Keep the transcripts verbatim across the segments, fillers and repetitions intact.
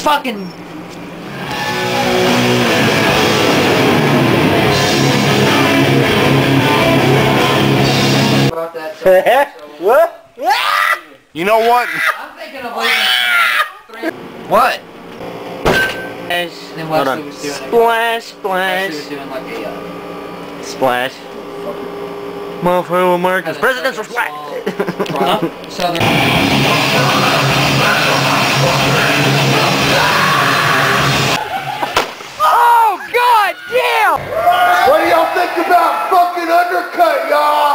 fucking... About that, so, what? You know what? I'm thinking of leaving three... What? And then Wesley was doing Splash, splash. Wesley was doing like a... Uh, Splash. Motherfucker, America's presidential flag. Southern... Oh, god damn! What do y'all think about fucking Underkutt, y'all?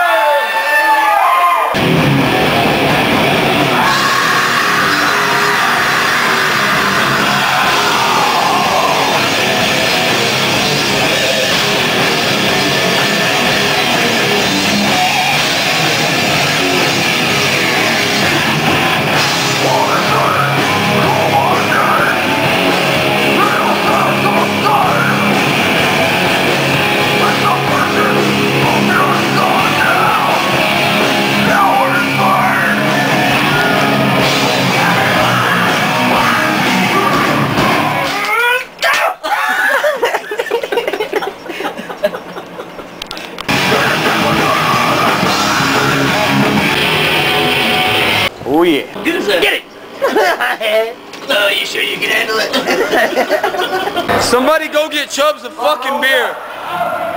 Oh yeah. Get it! Get it! Oh, you sure you can handle it? Somebody go get Chubbs a fucking beer.